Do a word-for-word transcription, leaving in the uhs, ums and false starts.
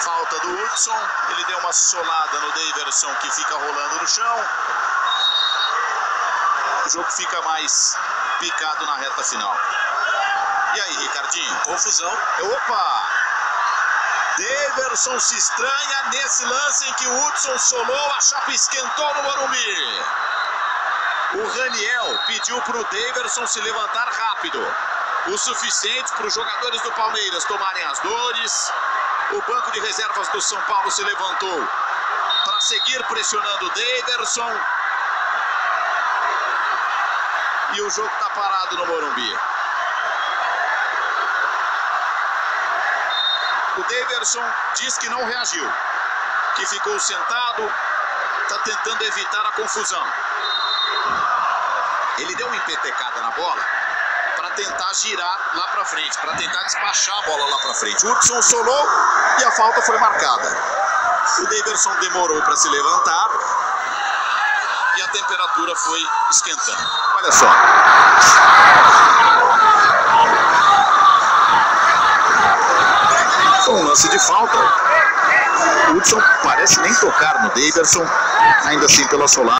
falta do Hudson. Ele deu uma solada no Daverson, que fica rolando no chão. O jogo fica mais picado na reta final. E aí, Ricardinho? Confusão. Opa! Daverson se estranha nesse lance em que o Hudson solou, a chapa esquentou no Morumbi. O Raniel pediu para o Daverson se levantar rápido, o suficiente para os jogadores do Palmeiras tomarem as dores. O banco de reservas do São Paulo se levantou para seguir pressionando o Daverson. E o jogo está parado no Morumbi. O Daverson diz que não reagiu, que ficou sentado, está tentando evitar a confusão. Ele deu uma empetecada na bola para tentar girar lá para frente, para tentar despachar a bola lá para frente. O Hudson solou e a falta foi marcada. O Daverson demorou para se levantar e a temperatura foi esquentando. Olha só. Foi um lance de falta. O Hudson parece nem tocar no Daverson, ainda assim pela solada.